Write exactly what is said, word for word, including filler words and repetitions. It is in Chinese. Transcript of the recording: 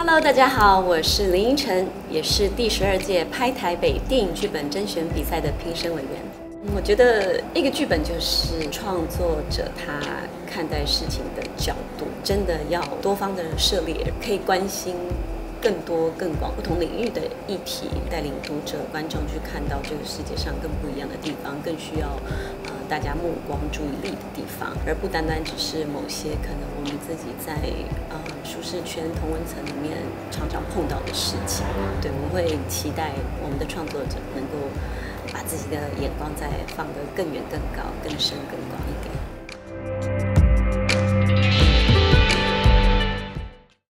Hello， 大家好，我是林依晨，也是第十二届拍台北电影剧本甄选比赛的评审委员。我觉得一个剧本就是创作者他看待事情的角度，真的要多方的涉猎，可以关心更多、更广、不同领域的议题，带领读者、观众去看到这个世界上更不一样的地方，更需要呃大家目光、注意力的地方，而不单单只是某些可能我们自己在呃舒适圈、同温层里面常常碰到的事情。对，我会期待我们的创作者能够把自己的眼光再放得更远、更高、更深、更广一点。